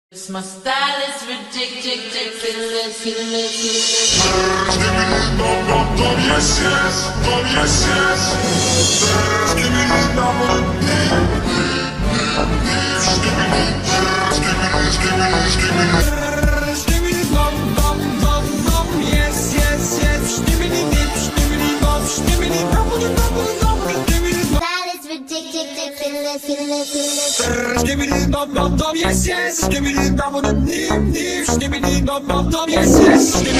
It's my style is ridiculous. Yes, yes, yes, yes. Give me the number. Yes, yes, yes. Give me the dips, give me the bumps, give me the double, give me the Style is ridiculous. give me the bum, yes, yes. Give me the double, yes, yes. Give me